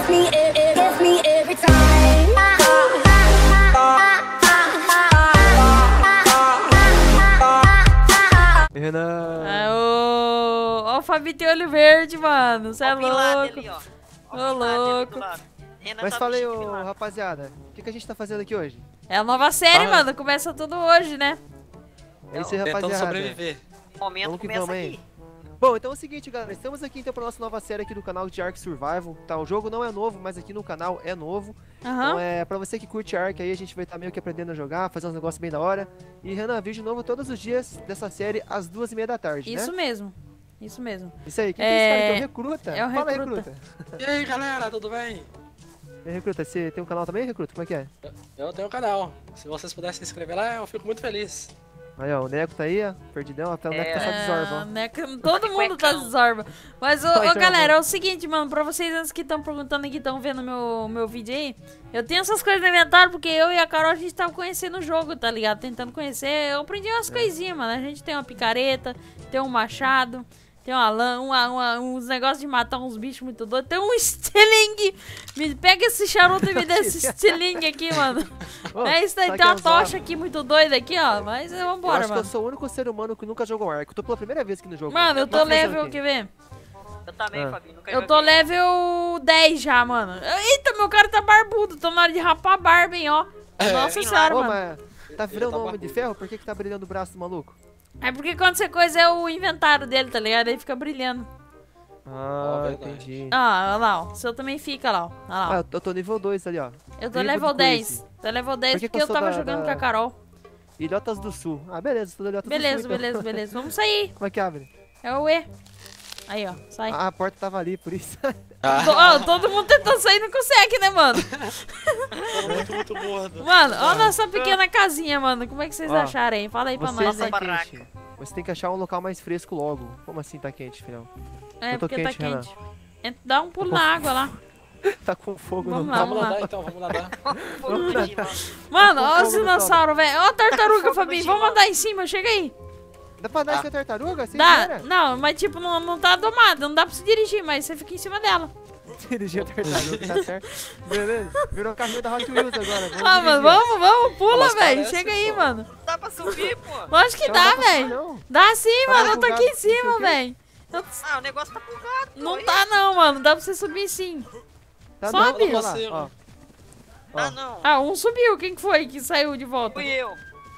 Gets me every time. Renan. Ó, o Fabi tem olho verde, mano. Você é louco. Ali, ó. Ô, louco. Mas falei, ô, rapaziada, o que a gente tá fazendo aqui hoje? É a nova série, mano. Começa tudo hoje, né? É isso aí, Tentando rapaziada. sobreviver. Momento Vamos que começa vamos, aqui. hein? Bom, então é o seguinte, galera. Estamos aqui então pra nossa nova série aqui do canal de Ark Survival. Tá, o jogo não é novo, mas aqui no canal é novo. Aham. Então é pra você que curte Ark aí, a gente vai estar meio que aprendendo a jogar, fazer uns negócios bem da hora. E Renan, vídeo novo todos os dias dessa série às 2h30 da tarde, Isso né? mesmo. Isso mesmo. Isso aí, quem que é esse cara aqui? É o Recruta? É o Fala, Recruta. Recruta. E aí, galera, tudo bem? E aí, Recruta, você tem um canal também, Recruta? Como é que é? Eu tenho um canal. Se vocês puderem se inscrever lá, eu fico muito feliz. Aí, ó, o Neco tá aí, ó, perdidão, até o Neco tá só desorba, ó. Né, todo mundo tá desorba. Mas, ô, galera, é o seguinte, mano, pra vocês antes que estão perguntando aqui, estão vendo meu vídeo aí, eu tenho essas coisas no inventário porque eu e a Carol, a gente tava conhecendo o jogo, tá ligado? Tentando conhecer, eu aprendi umas coisinhas, mano. A gente tem uma picareta, tem um machado, tem uma lã, uns negócios de matar uns bichos muito doidos, tem um estilingue. Me pega esse charuto e me dá esse estilingue aqui, mano. Ô, É isso aí, sabe tem uma que é zoado? tocha aqui muito doida aqui, ó, mas Eu vambora, acho que mano. eu sou o único ser humano que nunca jogou Ark. Eu tô pela primeira vez aqui no jogo. Mano, eu tô Mas fazer o level, quê? quer ver? Eu também, Ah. Fabinho. Nunca Eu tô joguei. level 10 já, mano. Eita, meu cara tá barbudo. Tô na hora de rapar a barba, hein, ó. Nossa senhora, Ô, mano. mas tá virando tá um homem de barbudo. ferro? Por que que tá brilhando o braço do maluco? É porque quando você coisa é o inventário dele, tá ligado? Aí fica brilhando. Ah, verdade. entendi. Ah, olha lá, ó. O seu também fica lá, ó. Olha Ah, lá. eu tô nível 2 ali, ó. Eu tô Tribo level de 10. Crazy. Tô level 10 Por que que porque eu eu sou tava da- jogando da- com a Carol. Ilhotas do Sul. Ah, beleza, tô da Ilhotas do Sul, Beleza, então. beleza, beleza. Vamos sair. Como é que abre? É o E. Aí, ó. Sai. Ah, a porta tava ali, por isso. Ó, todo mundo tentando sair e não consegue, né, mano? Muito gordo. Mano, olha a nossa pequena casinha, mano. Como é que vocês Ó, acharam aí? Fala aí pra Você nós tá aí. barraca. quente. Você tem que achar um local mais fresco logo. Como assim tá quente, filhão? É, eu tô porque tá quente, Renan. quente. Dá um pulo na água lá. Tá com fogo Vamos no lá, Vamos vamos lá. nadar então, vamos nadar. Mano, ó fogo os no dinossauros, velho. Ó a tartaruga, Fogo Fabinho. no Vamos gelo. andar em cima, chega aí. Dá pra dar essa tartaruga? Você Dá. espera? Não, mas tipo, não tá domada. Não dá pra se dirigir, mas você fica em cima dela. Dirigir a tartaruga, tá certo. Beleza. Virou um carrinho da Hot Wheels agora. Vamos Ah, mano, dirigir. vamos, pula, Mas velho. parece, Chega aí, pô. mano. Dá pra subir, pô. Lógico que Não dá, dá pra subir, velho. não. Dá sim, Tá mano. Eu tô aqui em bugado, cima, não sei o quê. velho. Ah, o negócio tá bugado. pô. Não tá não, mano. Dá pra você subir sim. Tá Sobe. não, olha lá, Você, ó. Ah, Ó. não. Ah, um subiu. Quem que foi que saiu de volta? Fui eu.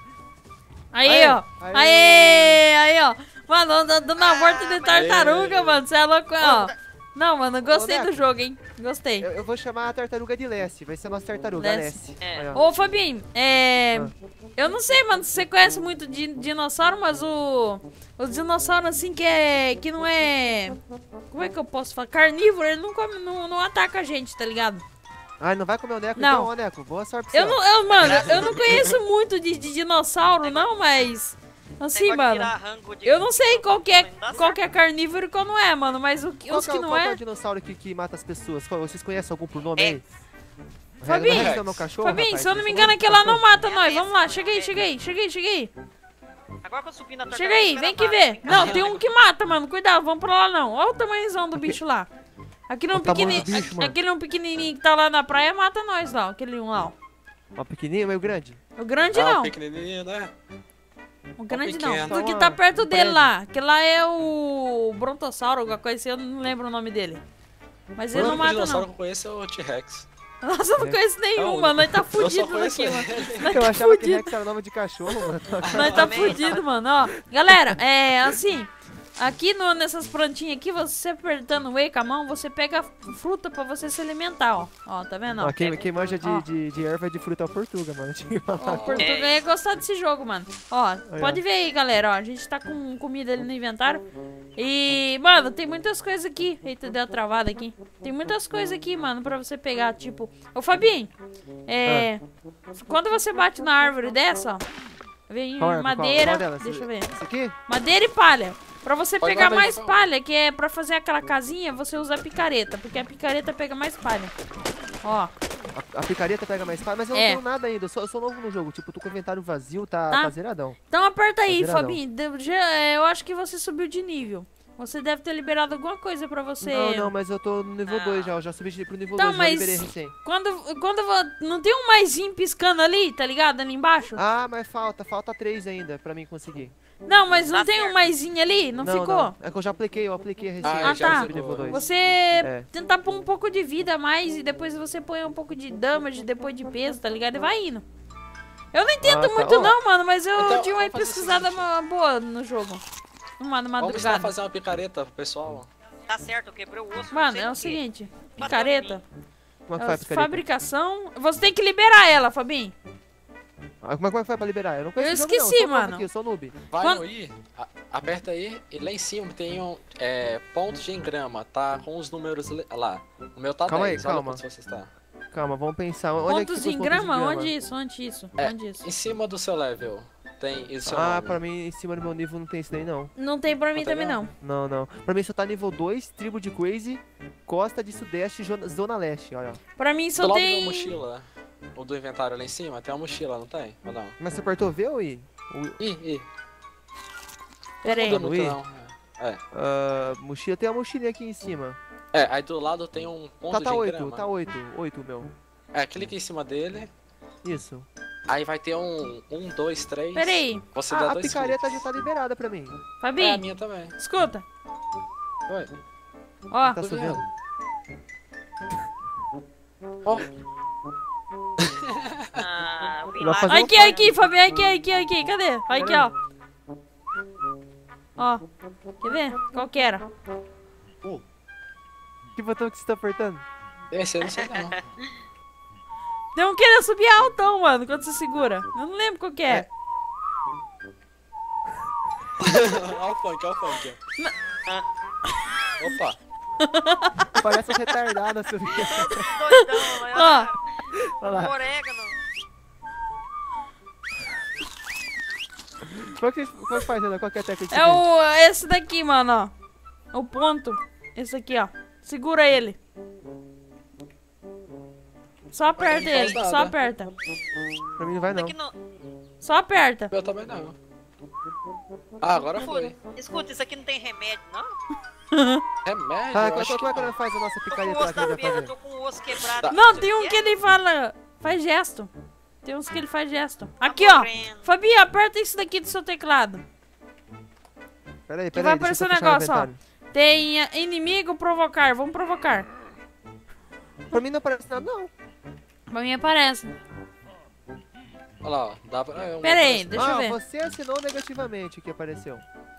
Aí, Aê, ó. aê. Aí, aí, ó. Mano, dando a volta de mas- tartaruga, mano. Você é louco, ó. Não, mano, gostei Neto. do jogo, hein. Gostei. Eu vou chamar a tartaruga de Lessie. Vai ser a nossa tartaruga, a Lessie. Lessie. É. Aí, ó. Ô, Fabinho, eu não sei, mano, se você conhece muito de dinossauro, mas os dinossauros, assim, que não é... Como é que eu posso falar? Carnívoro, ele não, come, não ataca a gente, tá ligado? Ah, não vai comer o Neco Não. então, ó, Neco. Boa sorte pra Eu você. não, mano, eu não conheço muito de dinossauro, não, mas... Assim, Negócio de mano, tirar rango de- eu não sei qual que Não dá é carnívoro e qual não é, mano, mas os que não Qual que é é... o dinossauro que mata as pessoas? Vocês conhecem algum por nome É. aí? Fabinho, Rex é o meu cachorro, Fabinho, rapaz? se eu não me Esse engano, é o aquele lá não mata É nós. Vamos lá, mesmo, chega aí, é chega aí, chega aí, chega aí. Agora que eu subi na tartaruga. Chega aí, vem aqui ver. Não, tem um que mata, mano. Cuidado, vamos pra lá não. Olha o tamanhozão do bicho lá. Aquele um O tamanho do pequenininho, bicho, mano. aquele um pequenininho que tá lá na praia mata nós lá. Aquele um lá, ó. Ó, pequenininho, meio grande. O grande Ah, não. o pequenininho, né? O grande pequeno. não. Então, Do que ó, tá perto dele prédio. lá. Aquele lá é o Brontossauro, alguma coisa assim. Eu não lembro o nome dele. Mas ele O não único mata dinossauro não. que eu conheço é o T-Rex. Nossa, eu não conheço nenhum, Não, mano. Nós tá eu só fudido conheço daqui, mano. ele. Nós Eu tá achava que fudido. Rex era nome de cachorro, mano. Nós tá também. fudido, mano. Ó, galera, assim, aqui nessas plantinhas aqui, você apertando o E com a mão, você pega fruta pra você se alimentar, ó. Ó, tá vendo? Ó, Ó, quem manja Ó. de erva e de fruta é o Portuga, mano. Tinha que falar. Ó, o Portugal ia gostar desse jogo, mano. Ó, pode ver aí, galera, ó. A gente tá com comida ali no inventário. E, mano, tem muitas coisas aqui. Eita, deu uma travada aqui. Tem muitas coisas aqui, mano, pra você pegar, tipo... Ô, Fabinho, quando você bate na árvore dessa, ó, vem Qual árvore? madeira... Qual delas? Deixa eu ver. Esse aqui? Madeira e palha. Pra você Pode pegar guardar mais aí, palha, que é pra fazer aquela casinha, você usa a picareta, porque a picareta pega mais palha. Ó, A picareta pega mais fácil, mas eu não É. tenho nada ainda. Eu sou novo no jogo. Tipo, tô com o inventário vazio, Tá. tá zeradão. então aperta aí, Tá viradão. Fabinho. Eu acho que você subiu de nível. Você deve ter liberado alguma coisa pra você. Não, mas eu tô no nível 2 já. Eu já subi pro nível Tá, 2, já mas liberei recém. não tem um maisinho piscando ali, tá ligado? Ali embaixo? Ah, mas falta 3 ainda pra mim conseguir. Não, mas não Tá tem um certo. maisinho ali? Não ficou? Não. É que eu já apliquei recém. Ah, Ah, já tá. subi nível 2. Você tentar pôr um pouco de vida a mais e depois você põe um pouco de damage, depois de peso, tá ligado? E vai indo. Eu não entendo tá. muito Ó, não, mano, mas eu então, tive uma vamos fazer o pesquisada seguinte. boa no jogo. Numa Vamos ensinar a madrugada. fazer uma picareta pro pessoal. Tá certo, eu quebrei o osso. não Mano, sei é o por quê. seguinte. Bateu Picareta. Como é que faz, picareta? Fabricação. Você tem que liberar ela, Fabinho. Como é que faz pra liberar? Eu não conheço Eu o jogo, esqueci, não. Eu sou novo mano. Aqui, eu sou noob. Vai Quando- no I, aperta aí e lá em cima tem um pontos de engrama, tá com os números lá. O meu tá Calma aí, 10, olha calma. quantos você está. Calma, vamos pensar. Onde é que Pontos ficam em os pontos grama? de grama? Onde isso? Onde isso? É. Onde isso? Em cima do seu level tem isso. Ah, pra mim, em cima do meu nível não tem isso daí, não. Não tem pra mim Tá também ligado? não. Não. Pra mim só tá nível 2, tribo de Crazy, costa de sudeste, zona leste, olha. Pra mim Do só lado da tem... mochila, ou do inventário lá em cima, tem uma mochila, não tem? Ou não? Mas você apertou V ou I? Ih. Pera aí. Não muda muito I? não. Mochila, tem uma mochilinha aqui em cima. Aí do lado tem um ponto Tá de 8, engrama. tá 8 o meu. Clica em cima dele, Isso. aí vai ter um 2, 3. Pera aí. Você dá A 2 picareta cliques. já tá liberada pra mim. É a Fabinho, minha também. escuta. Oi. Ó, Tá Tô subindo. vendo. Ó, Ah, o Bin Vai Laden. fazer um aqui, Fabinho, aqui, cadê? Aqui, ó. Ó, quer ver? Qual que era? Que botão que você tá apertando? esse eu não sei não. Tem um querendo subir altão, mano, quando você segura. Eu não lembro qual que é. Olha o funk. Opa. Parece um retardado subindo. Doidão, Ó, Olha lá. orégano. Qual que faz, Ana? Qual que é a técnica? é esse daqui, mano, ó. O ponto. Esse aqui, ó. Segura ele. Só aperta Não faz ele, nada. só aperta. Pra mim não vai, não. Aqui não. Só aperta. Eu também não. Ah, agora foi. Escuta, isso aqui não tem remédio, não? Remédio? Ah, eu acho como é que não. ela faz a nossa Tô com o picareta lá osso que na ele vai perna, fazer? tô com o osso quebrado. Tá. Não, tem um que ele fala... Faz gesto. Tem uns que ele faz gesto. Aqui, ó. morrendo. Fabinho, aperta isso daqui do seu teclado. Peraí, Que vai deixa eu aparecer um só fechar o negócio, ó. inventário. Tem inimigo provocar. Vamos provocar. Pra mim não aparece nada, não. Pra mim aparece. Olha lá, ó. Dá pra... Pera aí, deixa eu ver. Você assinou negativamente o que apareceu.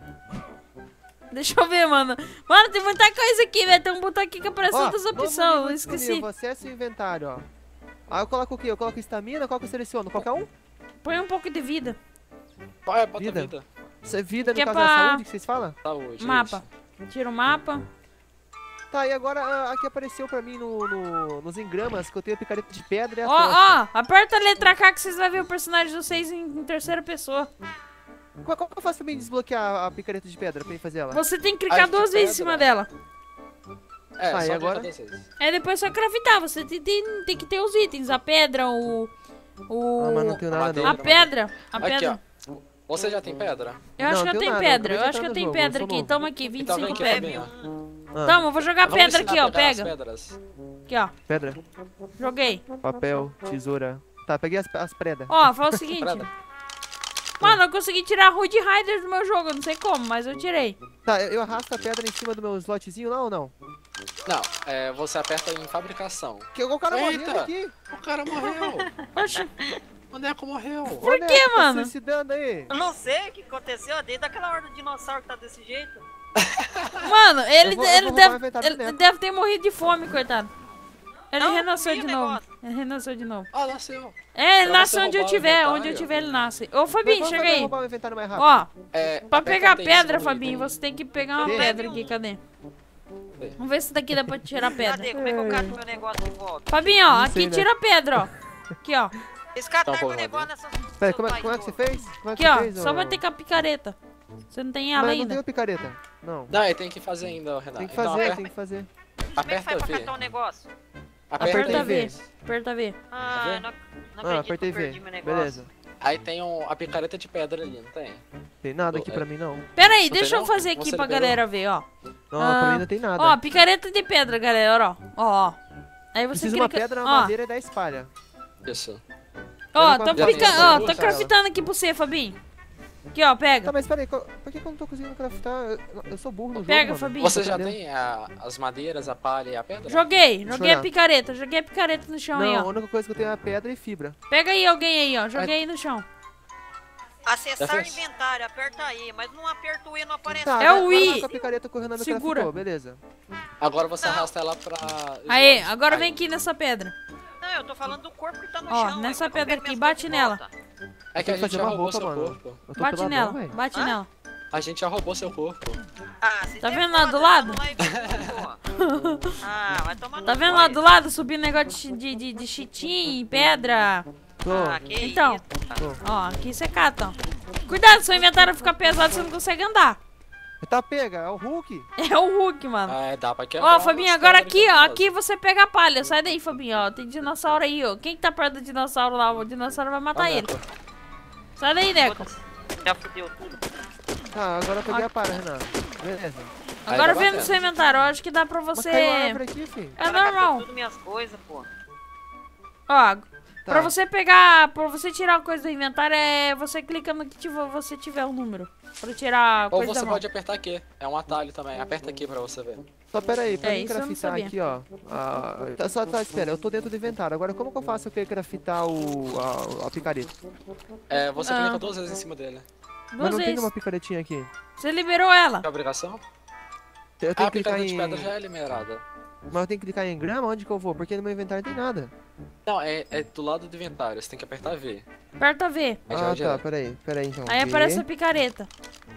Deixa eu ver, mano. Mano, tem muita coisa aqui, velho. Tem um botão aqui que aparece Ó, outras novo opções. nível Eu esqueci. disponível, acesse o inventário, ó. Aí eu coloco o quê? Eu coloco estamina, qual que eu seleciono? Qualquer um? Põe um pouco de vida. Bota Vida. vida. Isso é vida Que é no caso da pra- saúde que vocês falam? Saúde. Mapa. Tira o mapa. Tá, e agora aqui apareceu pra mim nos engramas que eu tenho a picareta de pedra e a Ó, tocha. ó. Aperta a letra K que vocês vão ver o personagem de vocês em terceira pessoa. Qual que eu faço pra mim desbloquear a picareta de pedra pra mim fazer ela? Você tem que clicar Ai, que 2 vezes em pedra. cima dela. É, Ah, e só agora? clica 2 vezes. Aí depois só craftar. Você tem que ter os itens. A pedra, Ah, mas não tenho nada madeira. A não. pedra. A Aqui, pedra. ó. Você já tem pedra? Eu acho Não, que eu tenho tenho nada, pedra. eu Eu acabei de acho que eu entrar tenho no jogo, eu pedra sou aqui. novo. Toma aqui, Então vem 25 aqui, pedra. Fabinho. Ah, Toma, vou jogar Vamos pedra ensinar aqui, a ó. pegar as Pega. pedras. Aqui, ó. pedra, Joguei. papel, tesoura. Tá, peguei as predas. Ó, fala o seguinte. Pedra. Mano, eu consegui tirar a Rude Rider do meu jogo. Eu não sei como, mas eu tirei. Tá, eu arrasto a pedra em cima do meu slotzinho lá ou não? Não, você aperta em fabricação. Que o cara morrendo Eita! aqui. O cara morreu. Oxi. O Neco morreu. Por que, Tá mano? suicidando aí. Eu não sei o que aconteceu, desde aquela hora do dinossauro que tá desse jeito. Mano, ele, Eu vou ele, roubar o deve, inventário do ele Neco. deve ter morrido de fome, coitado. Ele Não, renasceu comi de o novo. negócio. Ele renasceu de novo. Ah, nasceu. É, ele Pra nasce você onde eu roubar o tiver. inventário. Onde eu tiver, ele nasce. Ô, Fabinho, Vamos chega aí. roubar o inventário mais rápido. Ó, pra Aperta pegar T em pedra, cima do Fabinho, item. você tem que pegar uma T. pedra aqui. Cadê? Vamos ver se daqui dá pra tirar pedra. Cadê? Como é que eu cato meu negócio de volta? Fabinho, ó, Não aqui sei, né? tira a pedra, ó. Aqui, ó. Esse cara Tá um tá com o pouco negócio nessa. Pera, como é que você fez? Como é Aqui, que ó. você fez, Só ô? vai ter com a picareta. Você não tem ela Mas não ainda. tenho picareta. Não. Não, ele tem que fazer ainda, Renato. Tem que Então fazer, aperta, tem que fazer. Como é que aperta faz pra V. catar um negócio? Aperta V. V. Aperta V. Ah, Tá não Ah, acredito que apertei eu perdi V. meu negócio. Beleza. Aí tem a picareta de pedra ali, não tem? Tem nada aqui pra mim, não. Pera aí, Não tem deixa eu não? fazer aqui Você pra liberou? galera ver, ó. Não, pra mim não tem nada. Ó, picareta de pedra, galera, ó. Aí você Preciso clica... uma pedra, uma ó, madeira e 10 palha. Isso. ó, Pega tô, uma pica... pedra, ó, eu tô vou craftando aqui pra você, Fabinho. Aqui, ó, pega. Tá, mas peraí, por que eu não tô conseguindo craftar? Eu sou burro no jogo, Pega, mano. Fabinho. Você já Entendeu? tem as madeiras, a palha e a pedra? Joguei eu a olhar. picareta, joguei a picareta no chão aí, Não, a ó. única coisa que eu tenho é pedra e fibra. Pega aí alguém aí, ó, joguei aí no chão. Acessar Já fez? inventário, aperta aí, mas não aperta o E, não aparece. Tá, É o agora I. lá com a picareta correndo na Segura. craftou, beleza. Agora você arrasta ela pra... Aí, slot. agora Aí. vem aqui nessa pedra. Não, eu tô falando do corpo que tá no Ó, chão. nessa aí, como é que pedra eu pego aqui, minhas bate coisas de nela. volta? É que a Tem que gente fazer uma já roubou roupa, seu mano. corpo. Eu tô Bate peladão, nela, velho. bate Hã? nela. A gente já roubou seu corpo. Ah, você Tá é vendo lá foda, do lado? lá e vem, porra. Ah, vai tomar no Tá vendo cu lá aí. do lado, subindo negócio de chitim, pedra. Tô. Ah, que Então, isso. ó, aqui você cata, ó. Cuidado, seu inventário fica pesado, você não consegue andar. Tá, pega, é o Hulk. É o Hulk, mano. Ah, dá pra quebrar. Ó, Fabinho, os agora caras aqui, ó, cabulosos. aqui você pega a palha. Sai daí, Fabinho, ó. Tem dinossauro aí, ó. Quem que tá perto do dinossauro lá? O dinossauro vai matar Ó, ele. Neco. Sai daí, Neco. Foda-se. Já fudeu tudo. Tá, agora eu peguei a palha, Renato. Beleza. Aí Agora tá vem no batendo. seu inventário. Eu acho que dá pra Mas você... caiu a árvore aqui, filho. É Cara, normal. catou tudo minhas coisas, pô. Ó, Tá. pra você pegar... Pra você tirar uma coisa do inventário, é... Você clica no que você tiver o número. Pra tirar a Ou coisa da você mão. pode apertar aqui. É um atalho também. Aperta aqui pra você ver. Só pera aí, pra É, mim isso eu não craftar sabia. aqui, ó. Tá, espera, eu tô dentro do inventário. Agora, como que eu faço pra craftar a picareta? É, você Ah. clica 2 vezes em cima dele. Mas Duas não tem vezes. uma picaretinha aqui. Você liberou ela. É obrigação? Eu Ah, tenho a que clicar picada de em... pedra já é liberada. Mas eu tenho que clicar em grama? Onde que eu vou? Porque no meu inventário não tem nada. Não, é do lado do inventário. Você tem que apertar V. Aperta V. Aí já é Ah, tá, direto. peraí então. Aí V. aparece a picareta.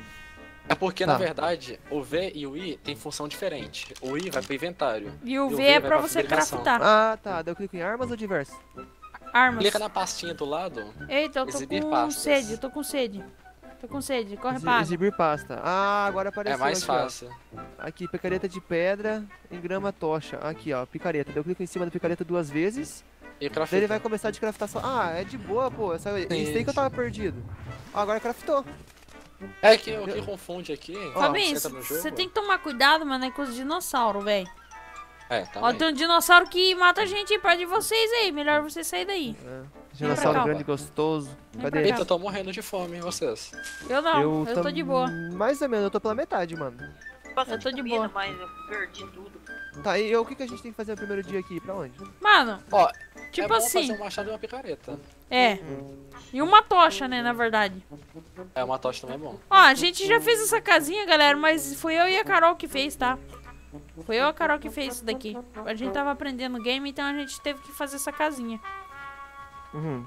É porque, Tá. na verdade, o V e o I tem função diferente. O I vai pro inventário. E o E o V V é vai pra pra você fabricação. craftar. Ah, tá. Daí eu clico em armas ou diversos? Armas. Clica na pastinha do lado. Eita, eu tô Exibir com pastas. sede, eu tô com sede. Tô com sede, corre pra água. Exibir pasta. Ah, agora apareceu É mais aqui, ó. fácil. Aqui, picareta de pedra em grama tocha. Aqui, ó, picareta. Daí eu clico em cima da picareta 2 vezes. E Daí ele vai crafta. começar a descraftação. Ah, é de boa, pô. Isso aí que eu tava perdido. Ó, agora craftou. É que o que confunde aqui. Fabinho, você entra no jogo. você tem que tomar cuidado, mano, é com os dinossauros, velho. É, Ó, também. tem um dinossauro que mata a gente aí perto de vocês aí. Melhor você sair daí. Dinossauro cá. grande e gostoso. Vem Cadê pra ele? cá. Eita, eu tô morrendo de fome, e vocês? Eu não, eu tô tam- de boa. Mais ou menos, eu tô pela metade, mano. Bastante Eu tô de comida, boa. mas eu perdi tudo. Tá, e o que a gente tem que fazer no primeiro dia aqui? Pra onde? Mano, Ó, tipo é bom assim, fazer um machado e uma picareta. é. E uma tocha, né, na verdade. É, uma tocha também é bom. Ó, a gente já fez essa casinha, galera, mas foi eu e a Carol que fez, tá? Foi eu e a Carol que fez isso daqui. A gente tava aprendendo o game, então a gente teve que fazer essa casinha. Uhum.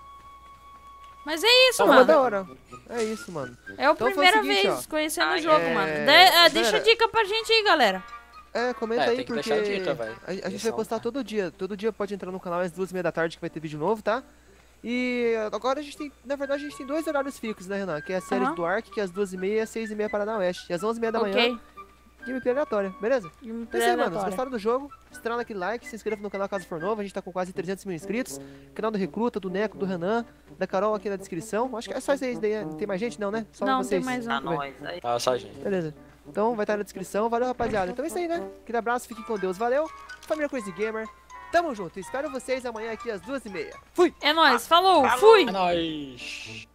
Mas é isso, Tá, mas mano. da hora. É isso, mano. É a Então foi o primeira seguinte, vez ó. conhecendo o Ah, jogo, é, mano. Deixa galera- dica pra gente aí, galera. Comenta É, aí, tem que porque deixar a dica, velho. a gente Eles vai são- postar todo dia. Todo dia pode entrar no canal às 2h30 da tarde que vai ter vídeo novo, tá? E agora a gente tem, na verdade, a gente tem 2 horários fixos, né, Renan? Que é a série Aham. do Ark, que é às 2h30 e às 6h30 Paraná Oeste. E às 11h30 da manhã, Ok. gameplay aleatória, beleza? E um Então é isso aí, mano. Se aleatório. gostaram do jogo, estrala aquele like, se inscreva no canal caso for novo. A gente tá com quase 300 mil inscritos. Canal do Recruta, do Neco, do Renan, da Carol aqui na descrição. Acho que é só isso aí. Não tem mais gente, não, né? Só Não, vocês. tem mais Tá um. Tudo bem. nóis. Aí. Ah, só gente. Beleza. Então vai estar na descrição. Valeu, rapaziada. Então é isso aí, né? Aquele abraço, fiquem com Deus. Valeu. Família Crazy Gamer. Tamo junto. Espero vocês amanhã aqui às 2h30. Fui! É nóis, falou, Falou. fui! É nóis.